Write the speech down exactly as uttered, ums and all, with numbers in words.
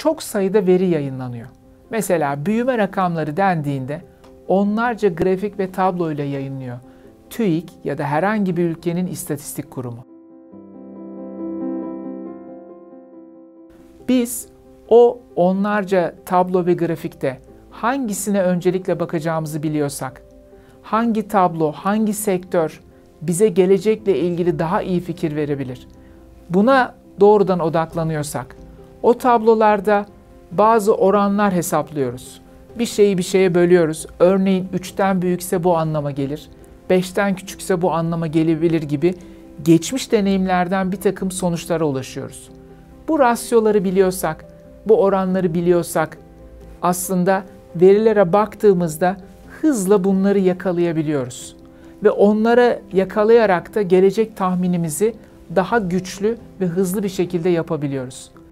çok sayıda veri yayınlanıyor. Mesela büyüme rakamları dendiğinde onlarca grafik ve tablo ile yayınlıyor TÜİK ya da herhangi bir ülkenin istatistik kurumu. Biz o onlarca tablo ve grafikte hangisine öncelikle bakacağımızı biliyorsak, hangi tablo, hangi sektör bize gelecekle ilgili daha iyi fikir verebilir, buna doğrudan odaklanıyorsak, o tablolarda bazı oranlar hesaplıyoruz. Bir şeyi bir şeye bölüyoruz. Örneğin üçten büyükse bu anlama gelir, beşten küçükse bu anlama gelebilir gibi geçmiş deneyimlerden bir takım sonuçlara ulaşıyoruz. Bu rasyoları biliyorsak, bu oranları biliyorsak aslında verilere baktığımızda hızla bunları yakalayabiliyoruz. Ve onlara yakalayarak da gelecek tahminimizi daha güçlü ve hızlı bir şekilde yapabiliyoruz.